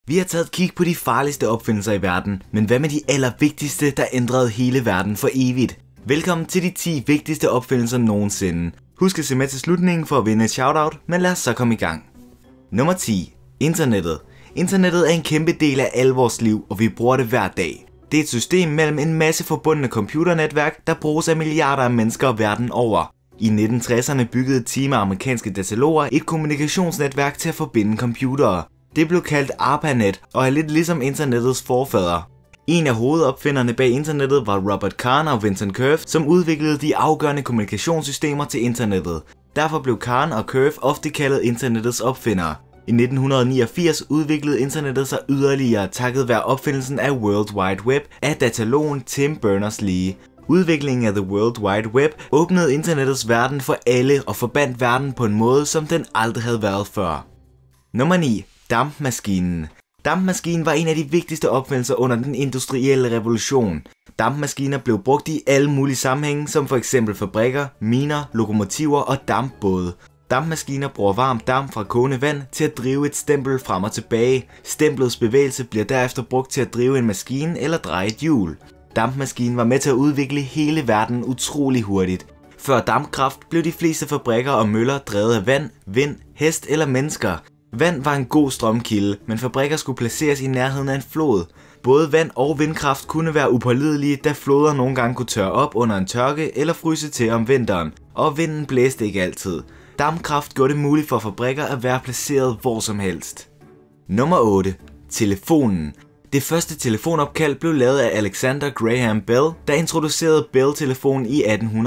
Vi har taget et kig på de farligste opfindelser i verden, men hvad med de allervigtigste, der ændrede hele verden for evigt? Velkommen til de 10 vigtigste opfindelser nogensinde. Husk at se med til slutningen for at vinde et shoutout, men lad os så komme i gang. Nummer 10. Internettet. Internettet er en kæmpe del af al vores liv, og vi bruger det hver dag. Det er et system mellem en masse forbundne computernetværk, der bruges af milliarder af mennesker verden over. I 1960'erne byggede et team af amerikanske dataloger et kommunikationsnetværk til at forbinde computere. Det blev kaldt ARPANET og er lidt ligesom internettets forfader. En af hovedopfinderne bag internettet var Robert Kahn og Vincent Cerf, som udviklede de afgørende kommunikationssystemer til internettet. Derfor blev Kahn og Cerf ofte kaldet internettets opfindere. I 1989 udviklede internettet sig yderligere takket være opfindelsen af World Wide Web af datalogen Tim Berners-Lee. Udviklingen af The World Wide Web åbnede internettets verden for alle og forbandt verden på en måde, som den aldrig havde været før. Nummer 9. Dampmaskinen. Dampmaskinen var en af de vigtigste opfindelser under den industrielle revolution. Dampmaskiner blev brugt i alle mulige sammenhænge, som for eksempel fabrikker, miner, lokomotiver og dampbåde. Dampmaskiner bruger varmt damp fra kogende vand til at drive et stempel frem og tilbage. Stemplets bevægelse bliver derefter brugt til at drive en maskine eller dreje et hjul. Dampmaskinen var med til at udvikle hele verden utrolig hurtigt. Før dampkraft blev de fleste fabrikker og møller drevet af vand, vind, hest eller mennesker. Vand var en god strømkilde, men fabrikker skulle placeres i nærheden af en flod. Både vand og vindkraft kunne være upålidelige, da floder nogle gange kunne tørre op under en tørke eller fryse til om vinteren, og vinden blæste ikke altid. Dampkraft gjorde det muligt for fabrikker at være placeret hvor som helst. Nummer 8. Telefonen. Det første telefonopkald blev lavet af Alexander Graham Bell, der introducerede Bell-telefonen i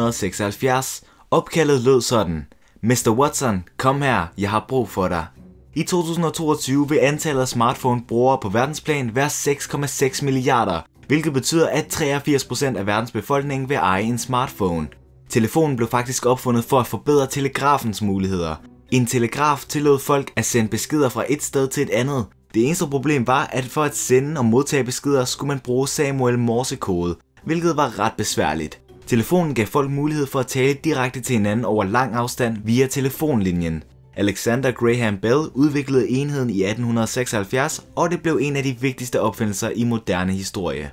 1876. Opkaldet lød sådan: Mr. Watson, kom her, jeg har brug for dig. I 2022 vil antallet af smartphone-brugere på verdensplan være 6,6 milliarder, hvilket betyder, at 83% af verdens befolkning vil eje en smartphone. Telefonen blev faktisk opfundet for at forbedre telegrafens muligheder. En telegraf tillod folk at sende beskeder fra et sted til et andet. Det eneste problem var, at for at sende og modtage beskeder skulle man bruge Samuel Morse-kode, hvilket var ret besværligt. Telefonen gav folk mulighed for at tale direkte til hinanden over lang afstand via telefonlinjen. Alexander Graham Bell udviklede enheden i 1876, og det blev en af de vigtigste opfindelser i moderne historie.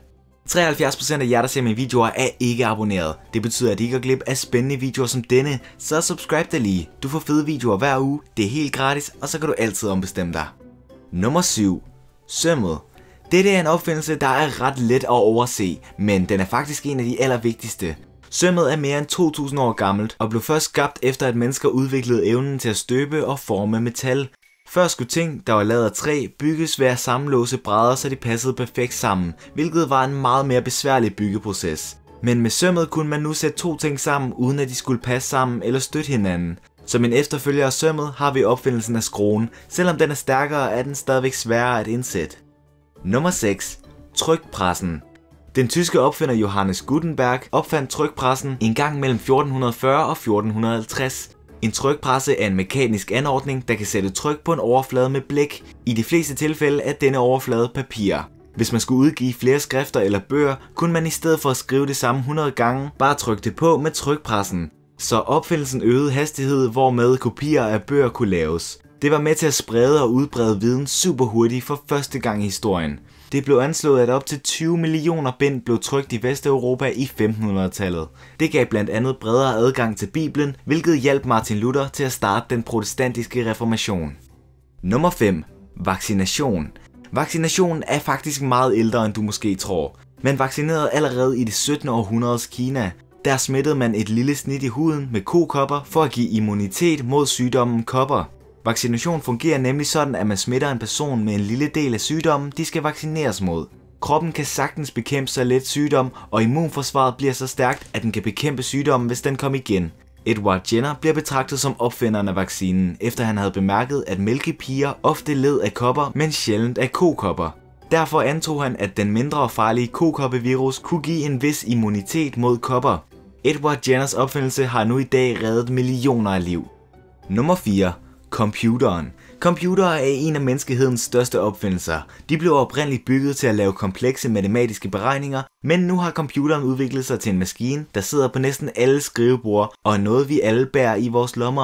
73% af jer, der ser mine videoer, er ikke abonneret. Det betyder, at I ikke går glip af spændende videoer som denne, så subscribe dig lige. Du får fede videoer hver uge, det er helt gratis, og så kan du altid ombestemme dig. Nummer 7. Sømmet. Dette er en opfindelse, der er ret let at overse, men den er faktisk en af de allervigtigste. Sømmet er mere end 2000 år gammelt og blev først skabt efter at mennesker udviklede evnen til at støbe og forme metal. Før skulle ting, der var lavet af træ, bygges ved at sammenlåse brædder, så de passede perfekt sammen, hvilket var en meget mere besværlig byggeproces. Men med sømmet kunne man nu sætte to ting sammen, uden at de skulle passe sammen eller støtte hinanden. Som en efterfølger af sømmet har vi opfindelsen af skruen. Selvom den er stærkere, er den stadigvæk sværere at indsætte. Nummer 6. Trykpressen. Den tyske opfinder Johannes Gutenberg opfandt trykpressen en gang mellem 1440 og 1450. En trykpresse er en mekanisk anordning, der kan sætte tryk på en overflade med blæk. I de fleste tilfælde er denne overflade papir. Hvis man skulle udgive flere skrifter eller bøger, kunne man i stedet for at skrive det samme 100 gange, bare trykke det på med trykpressen. Så opfindelsen øgede hastighed, hvormed kopier af bøger kunne laves. Det var med til at sprede og udbrede viden super hurtigt for første gang i historien. Det blev anslået, at op til 20 millioner bind blev trykt i Vesteuropa i 1500-tallet. Det gav blandt andet bredere adgang til Bibelen, hvilket hjalp Martin Luther til at starte den protestantiske reformation. Nummer 5. Vaccination. Vaccinationen er faktisk meget ældre, end du måske tror. Man vaccinerede allerede i det 17. århundredes Kina. Der smittede man et lille snit i huden med kokopper for at give immunitet mod sygdommen kopper. Vaccination fungerer nemlig sådan, at man smitter en person med en lille del af sygdommen, de skal vaccineres mod. Kroppen kan sagtens bekæmpe så let sygdom, og immunforsvaret bliver så stærkt, at den kan bekæmpe sygdommen, hvis den kommer igen. Edward Jenner bliver betragtet som opfinderen af vaccinen, efter han havde bemærket, at mælkepiger ofte led af kopper, men sjældent af kokopper. Derfor antog han, at den mindre farlige kokoppevirus kunne give en vis immunitet mod kopper. Edward Jenners opfindelse har nu i dag reddet millioner af liv. Nummer 4. Computeren. Computere er en af menneskehedens største opfindelser. De blev oprindeligt bygget til at lave komplekse matematiske beregninger, men nu har computeren udviklet sig til en maskine, der sidder på næsten alle skriveborde og er noget vi alle bærer i vores lommer.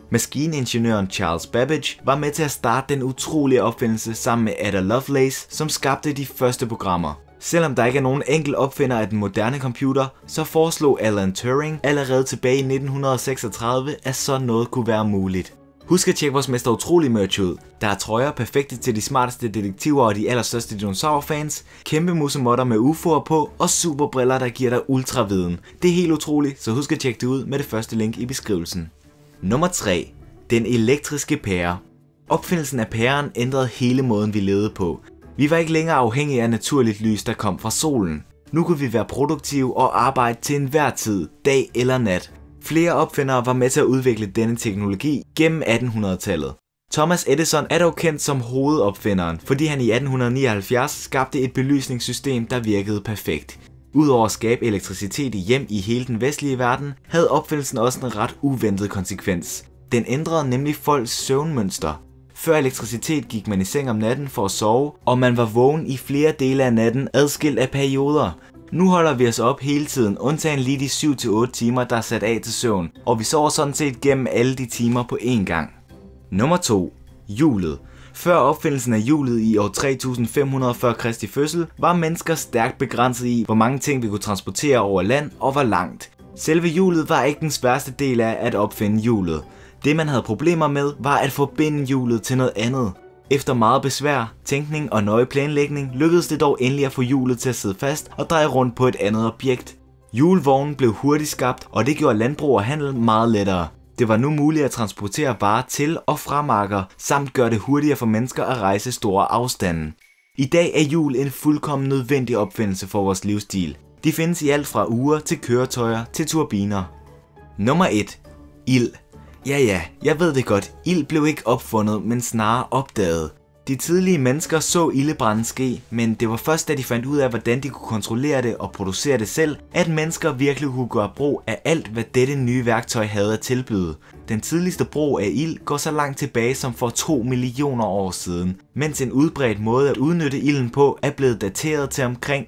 Maskiningeniøren Charles Babbage var med til at starte den utrolige opfindelse sammen med Ada Lovelace, som skabte de første programmer. Selvom der ikke er nogen enkelt opfinder af den moderne computer, så foreslog Alan Turing allerede tilbage i 1936, at sådan noget kunne være muligt. Husk at tjekke vores Mester Utrolig merch ud. Der er trøjer perfekte til de smarteste detektiver og de allerstørste dinosaurfans, kæmpe musemotter med UFO'er på og superbriller, der giver dig ultraviden. Det er helt utroligt, så husk at tjekke det ud med det første link i beskrivelsen. Nummer 3. Den elektriske pære. Opfindelsen af pæren ændrede hele måden vi levede på. Vi var ikke længere afhængige af naturligt lys, der kom fra solen. Nu kunne vi være produktive og arbejde til enhver tid, dag eller nat. Flere opfindere var med til at udvikle denne teknologi gennem 1800-tallet. Thomas Edison er dog kendt som hovedopfinderen, fordi han i 1879 skabte et belysningssystem, der virkede perfekt. Udover at skabe elektricitet i hjem i hele den vestlige verden, havde opfindelsen også en ret uventet konsekvens. Den ændrede nemlig folks søvnmønster. Før elektricitet gik man i seng om natten for at sove, og man var vågen i flere dele af natten adskilt af perioder. Nu holder vi os op hele tiden, undtagen lige de 7-8 timer, der er sat af til søvn, og vi sover sådan set gennem alle de timer på én gang. Nummer 2. Hjulet. Før opfindelsen af hjulet i år 3500 før Kristi fødsel, var mennesker stærkt begrænset i, hvor mange ting vi kunne transportere over land og hvor langt. Selve hjulet var ikke den sværeste del af at opfinde hjulet. Det man havde problemer med, var at forbinde hjulet til noget andet. Efter meget besvær, tænkning og nøje planlægning, lykkedes det dog endelig at få hjulet til at sidde fast og dreje rundt på et andet objekt. Hjulvognen blev hurtigt skabt, og det gjorde landbrug og handel meget lettere. Det var nu muligt at transportere varer til og fra marker, samt gøre det hurtigere for mennesker at rejse store afstande. I dag er hjul en fuldkommen nødvendig opfindelse for vores livsstil. De findes i alt fra ure til køretøjer til turbiner. Nummer 1. Ild. Ja, jeg ved det godt. Ild blev ikke opfundet, men snarere opdaget. De tidlige mennesker så ildebranden ske, men det var først da de fandt ud af, hvordan de kunne kontrollere det og producere det selv, at mennesker virkelig kunne gøre brug af alt, hvad dette nye værktøj havde at tilbyde. Den tidligste brug af ild går så langt tilbage som for 2 millioner år siden, mens en udbredt måde at udnytte ilden på er blevet dateret til omkring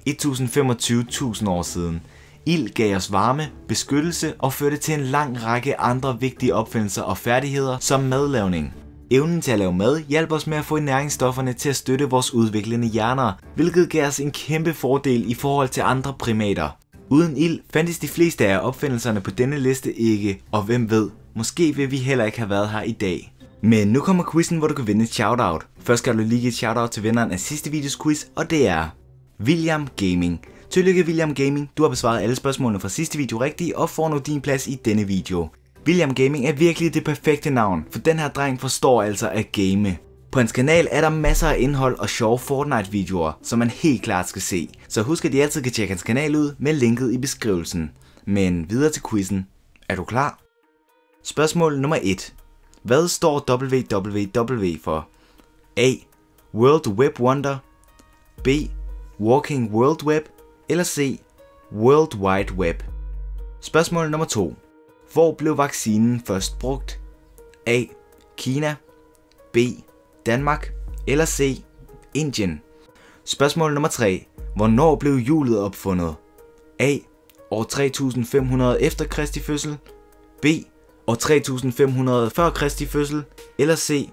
1025.000 år siden. Ild gav os varme, beskyttelse og førte til en lang række andre vigtige opfindelser og færdigheder som madlavning. Evnen til at lave mad hjalp os med at få næringsstofferne til at støtte vores udviklende hjerner, hvilket gav os en kæmpe fordel i forhold til andre primater. Uden ild fandtes de fleste af opfindelserne på denne liste ikke, og hvem ved, måske vil vi heller ikke have været her i dag. Men nu kommer quizzen, hvor du kan vinde et shoutout. Først skal du lige give et shoutout til vinderen af sidste videos quiz, og det er William Gaming. Tillykke William Gaming, du har besvaret alle spørgsmålene fra sidste video rigtigt og får nu din plads i denne video. William Gaming er virkelig det perfekte navn, for den her dreng forstår altså at game. På hans kanal er der masser af indhold og sjove Fortnite videoer, som man helt klart skal se. Så husk at I altid kan tjekke hans kanal ud med linket i beskrivelsen. Men videre til quizzen. Er du klar? Spørgsmål nummer 1. Hvad står www for? A. World Web Wonder. B. Walking World Web. Eller C. World Wide Web. Spørgsmål nummer 2. Hvor blev vaccinen først brugt? A. Kina. B. Danmark. Eller C. Indien. Spørgsmål nummer 3. Hvornår blev hjulet opfundet? A. År 3500 efter Kristi fødsel. B. År 3500 før Kristi fødsel. Eller C.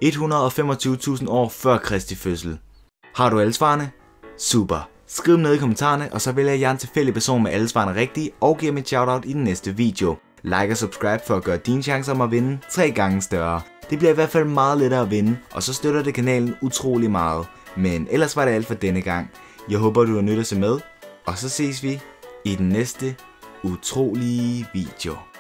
125.000 år før Kristi fødsel. Har du alle svarene? Super. Skriv dem ned i kommentarerne, og så vælger jeg en tilfældig person med alle svarene rigtige og giver mit shoutout i den næste video. Like og subscribe for at gøre dine chancer om at vinde 3 gange større. Det bliver i hvert fald meget lettere at vinde, og så støtter det kanalen utrolig meget. Men ellers var det alt for denne gang. Jeg håber du har nyttet at se med, og så ses vi i den næste utrolige video.